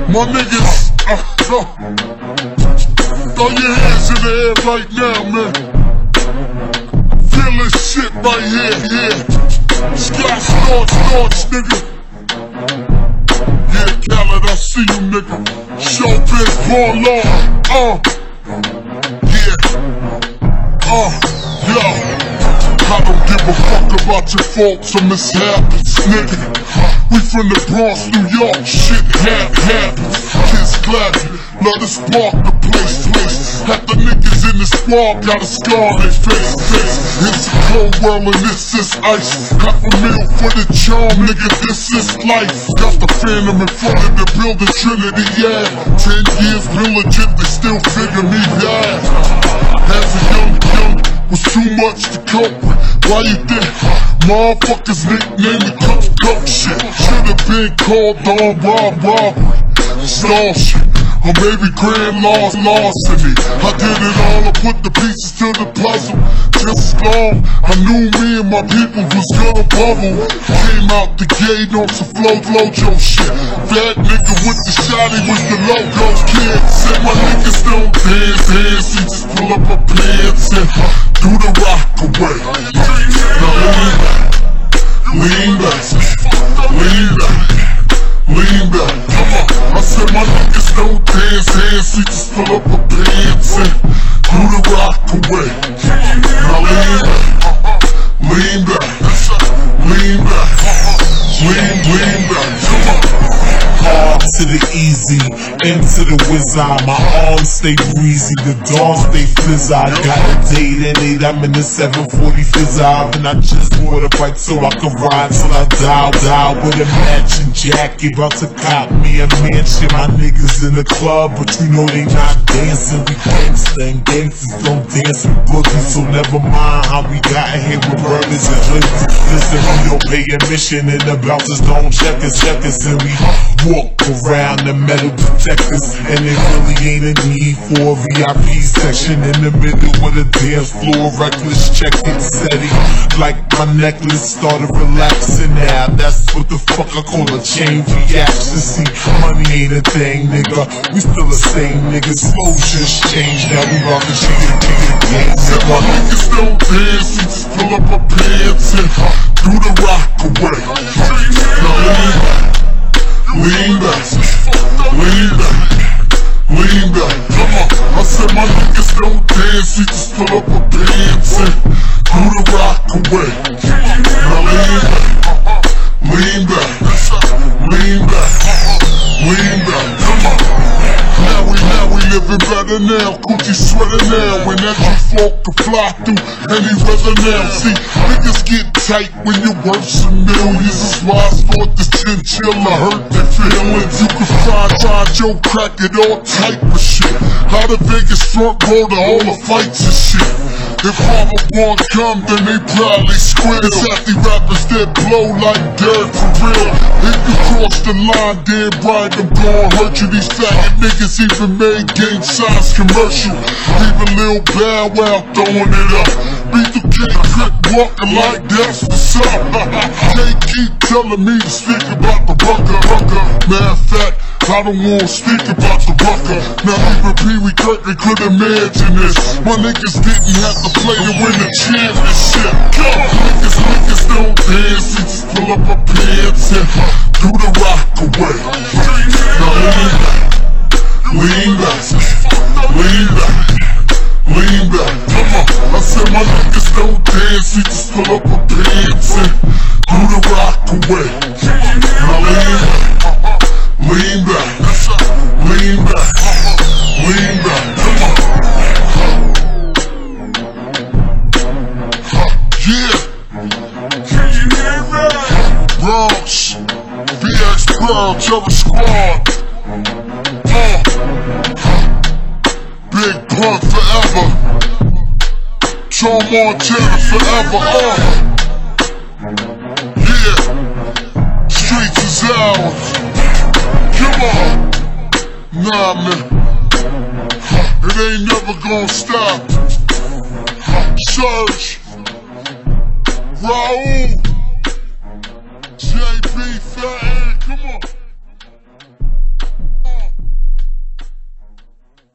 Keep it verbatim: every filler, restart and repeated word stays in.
My niggas, uh, uh, throw your hands in the air right now, man. Feel this shit right here, yeah. Sky starch, starch, nigga. Yeah, Khaled, I see you, nigga. Showbiz, ball on, uh. Yeah, uh, yo. I don't give a fuck about your faults or mishaps, nigga. We from the Bronx, New York, shit hap, happens. Kids clapping, love to spark the place, place. Half the niggas in the squad got a scar on their face, face. It's a cold world and this is ice. Half a meal for the charm, nigga, this is life. Got the Phantom in front of the building, Trinity, yeah. Ten years been legit, they still figure me bad. As a young, young, was too much to cope with. Why you think motherfuckers nickname me cook, cook shit? Should've been called on Rob robbery, stall shit, or maybe grand loss, larceny. I did it all, I put the pieces to the puzzle. Just as long I knew me and my people was gonna bubble. Came out the gate on some flow, flojo shit. That nigga with the shotty with the logo kid. Said my niggas don't dance, dance. He just pull up my pants and do the rock away. Now lean back, lean back, lean back, lean back. Come on, I said my niggas don't dance, dance. He just pull up my pants and do the rock away. Now lean back, lean back, lean back, lean, lean back. Come on. Hard to the easy, into the wizard. My arms stay breezy, the dawn stay fizz. I got a date at eight, I'm in the seven forty fizz. And I just bought a bike so I can ride till I die, die with a matching jacket. About to cop me a mansion. My niggas in the club, but you know they not dancing. We gangsta and gangsters don't dance with boogies. So never mind how we got here with burners and drinks. Listen, we don't pay admission and the bouncers don't check us, check us. And we walk around the metal detectors, and there really ain't a need for a V I P section in the middle of the dance floor. Reckless check it steady, like my necklace started relaxing now. That's what the fuck I call a chain reaction. See, money ain't a thing, nigga. We still the same niggas. Flow just changed. Now we rockin' shit again, again. Said my niggas don't dance, he just pull up my pants and do the rock away. Now lean back. Lean back, lean back, lean back. Come on, I said my niggas don't dance, he just pull up my pants and do the rock away. Now lean back, lean back, lean back, lean back. Come on. Now we, now we living better now, Coochie sweater now. When that G-Funk can fly through any weather now. See, niggas get tight when you're worth some millions. That's why I thought this chinchilla hurt their feelings. You can find, find your crack at all type of shit. How the Vegas front row to all the fights and shit. If Mama One come, then they probably squid. It's happy rappers that blow like dirt for real. If you cross the line, then right, I'm gon' hurt you. These faggot niggas even made gang signs commercial. Even Lil Bow Wow throwing it up. Beat the kid, quick walking like that's what's up. They keep telling me to speak about the rucker, rucker. Matter of fact, I don't wanna speak about the rucker. Now even Pee Wee Kirkland could imagine this. My niggas didn't have to play to win the championship. Come, niggas, niggas don't dance, he just pull up my pants and do the rock away. Now lean back, lean back, lean back, lean back. Come on, I said my niggas don't dance, he just pull up my pants and do the rock away. Now lean back, lean back, lean back, lean back. Come on. Yeah. Can you hear me? Bronx, B X Pearl, Terror Squad. Uh. Big Pun forever. Joe Montana forever. Uh. Yeah. Streets is ours. Come on. Nah, man. It ain't never gonna stop. Search. Raul.